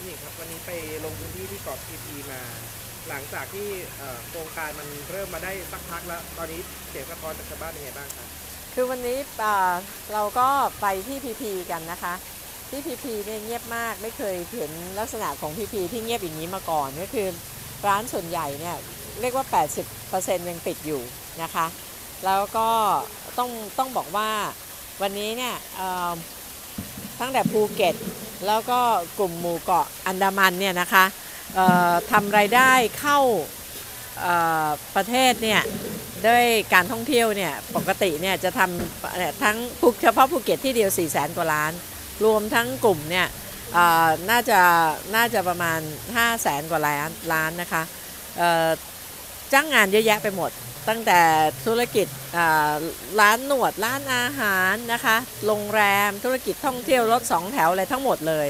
พี่ครับวันนี้ไปลงพื้นที่ที่เกาะพีพีมาหลังจากที่โครงการมันเริ่มมาได้สักพักแล้วตอนนี้เสียงสะท้อนจากชาวบ้านเป็นไงบ้างครับคือวันนี้เราก็ไปที่พีพีกันนะคะที่พีพีเนี่ยเงียบมากไม่เคยเห็นลักษณะของพีพีที่เงียบอย่างนี้มาก่อนก็คือร้านส่วนใหญ่เนี่ยเรียกว่า 80% ยังปิดอยู่นะคะแล้วก็ต้องบอกว่าวันนี้เนี่ยตั้งแต่ภูเก็ตแล้วก็กลุ่มหมู่เกาะอันดามันเนี่ยนะคะทำรายได้เข้าประเทศเนี่ยด้วยการท่องเที่ยวเนี่ยปกติเนี่ยจะทำทั้งเฉพาะภูเก็ตที่เดียว400,000 กว่าล้านรวมทั้งกลุ่มเนี่ยน่าจะประมาณ500,000 กว่าล้านนะคะจ้างงานเยอะแยะไปหมดตั้งแต่ธุรกิจร้านนวดร้านอาหารนะคะโรงแรมธุรกิจท่องเที่ยวรถ2 แถวอะไรทั้งหมดเลย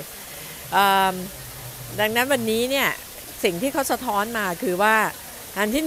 ดังนั้นวันนี้เนี่ยสิ่งที่เขาสะท้อนมาคือว่าอันที่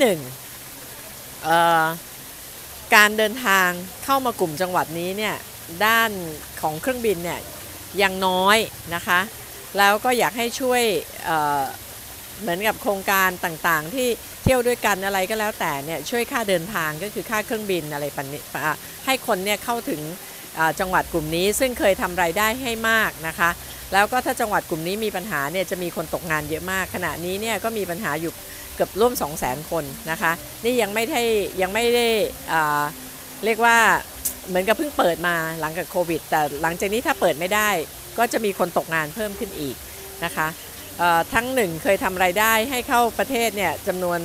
การเดินทางเข้ามากลุ่มจังหวัดนี้เนี่ยด้านของเครื่องบินเนี่ยยังน้อยนะคะแล้วก็อยากให้ช่วยเหมือนกับโครงการต่างๆที่เที่ยวด้วยกันอะไรก็แล้วแต่เนี่ยช่วยค่าเดินทางก็คือค่าเครื่องบินอะไรปันนี้ให้คนเนี่ยเข้าถึงจังหวัดกลุ่มนี้ซึ่งเคยทำรายได้ให้มากนะคะแล้วก็ถ้าจังหวัดกลุ่มนี้มีปัญหาเนี่ยจะมีคนตกงานเยอะมากขณะนี้เนี่ยก็มีปัญหาอยู่เกือบร่วม 200,000 คนนะคะนี่ยังไม่ได้เรียกว่าเหมือนกับเพิ่งเปิดมาหลังจากโควิดแต่หลังจากนี้ถ้าเปิดไม่ได้ก็จะมีคนตกงานเพิ่มขึ้นอีกนะคะทั้งหนึ่งเคยทำรายได้ให้เข้าประเทศเนี่ยจำนวน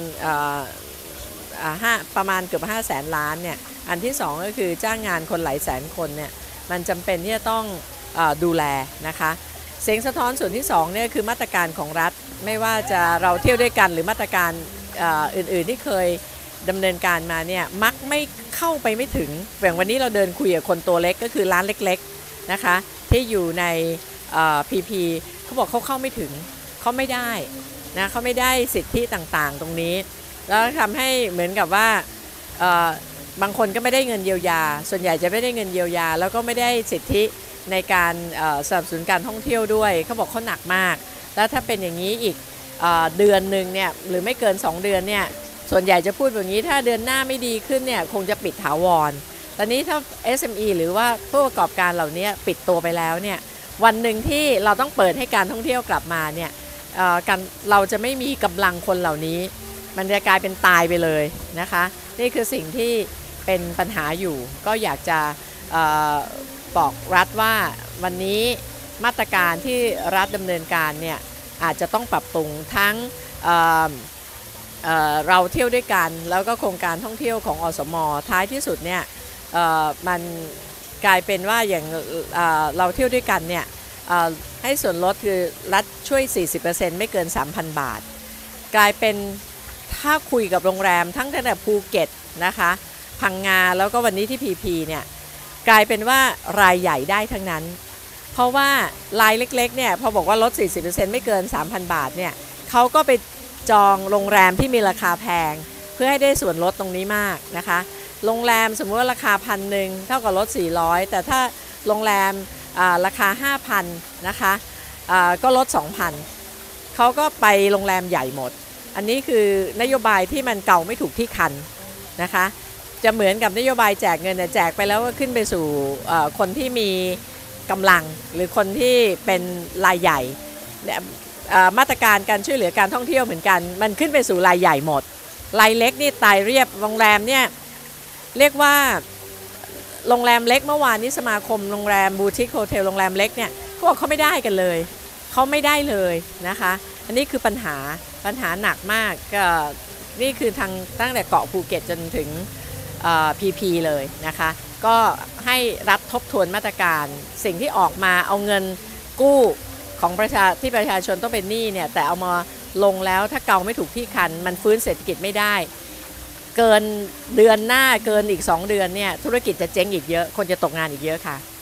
ประมาณเกือบ500,000 ล้านเนี่ยอันที่2ก็คือจ้างงานคนหลายแสนคนเนี่ยมันจำเป็นที่จะต้องดูแลนะคะเสียงสะท้อนส่วนที่2เนี่ยคือมาตรการของรัฐไม่ว่าจะเราเที่ยวด้วยกันหรือมาตรการอื่นๆที่เคยดำเนินการมาเนี่ยมักไม่เข้าไปไม่ถึงอย่างวันนี้เราเดินคุยกับคนตัวเล็กก็คือร้านเล็กๆนะคะที่อยู่ในพีพีเขาบอกเขาเข้าไม่ถึงเขาไม่ได้นะเขาไม่ได้สิทธิต่างๆตรงนี้แล้วทำให้เหมือนกับว่าบางคนก็ไม่ได้เงินเยียวยาส่วนใหญ่จะไม่ได้เงินเยียวยาแล้วก็ไม่ได้สิทธิในการสนับสนุนการท่องเที่ยวด้วยเขาบอกเขาหนักมากแล้วถ้าเป็นอย่างนี้อีกเดือนหนึ่งเนี่ยหรือไม่เกิน2 เดือนเนี่ยส่วนใหญ่จะพูดแบบนี้ถ้าเดือนหน้าไม่ดีขึ้นเนี่ยคงจะปิดถาวรตอนนี้ถ้า SME หรือว่าผู้ประกอบการเหล่านี้ปิดตัวไปแล้วเนี่ยวันหนึ่งที่เราต้องเปิดให้การท่องเที่ยวกลับมาเนี่ยเราจะไม่มีกำลังคนเหล่านี้มันจะกลายเป็นตายไปเลยนะคะนี่คือสิ่งที่เป็นปัญหาอยู่ก็อยากจะบอกรัฐว่าวันนี้มาตรการที่รัฐดำเนินการเนี่ยอาจจะต้องปรับปรุงทั้งเราเที่ยวด้วยกันแล้วก็โครงการท่องเที่ยวของอสม.ท้ายที่สุดเนี่ยมันกลายเป็นว่าอย่างเราเที่ยวด้วยกันเนี่ยให้ส่วนลดคือรัฐช่วย 40% ไม่เกิน 3,000 บาทกลายเป็นถ้าคุยกับโรงแรมตั้งแต่ภูเก็ตนะคะพังงาแล้วก็วันนี้ที่พีพีเนี่ยกลายเป็นว่ารายใหญ่ได้ทั้งนั้นเพราะว่ารายเล็กๆเนี่ยพอบอกว่าลด 40% ไม่เกิน 3,000 บาทเนี่ยเขาก็ไปจองโรงแรมที่มีราคาแพงเพื่อให้ได้ส่วนลดตรงนี้มากนะคะโรงแรมสมมติว่าราคา1,000เท่ากับลด400แต่ถ้าโรงแรมราคา 5,000 นะคะก็ลด 2,000เขาก็ไปโรงแรมใหญ่หมดอันนี้คือนโยบายที่มันเก่าไม่ถูกที่คันนะคะจะเหมือนกับนโยบายแจกเงินแจกไปแล้วก็ขึ้นไปสู่คนที่มีกำลังหรือคนที่เป็นรายใหญ่มาตรการการช่วยเหลือการท่องเที่ยวเหมือนกันมันขึ้นไปสู่รายใหญ่หมดรายเล็กนี่ตายเรียบโรงแรมเนี่ยเรียกว่าโรงแรมเล็กเมื่อวานนี้สมาคมโรงแรมบูติกโฮเทลโรงแรมเล็กเนี่ยเขาบอกเขาไม่ได้กันเลยเขาไม่ได้เลยนะคะอันนี้คือปัญหาหนักมากก็นี่คือตั้งแต่เกาะภูเก็ตจนถึงพีพีเลยนะคะก็ให้รัฐทบทวนมาตรการสิ่งที่ออกมาเอาเงินกู้ของที่ประชาชนต้องเป็นหนี้เนี่ยแต่เอามาลงแล้วถ้าเกาไม่ถูกที่คันมันฟื้นเศรษฐกิจไม่ได้เกินเดือนหน้าเกินอีก2 เดือนเนี่ยธุรกิจจะเจ๊งอีกเยอะคนจะตกงานอีกเยอะค่ะ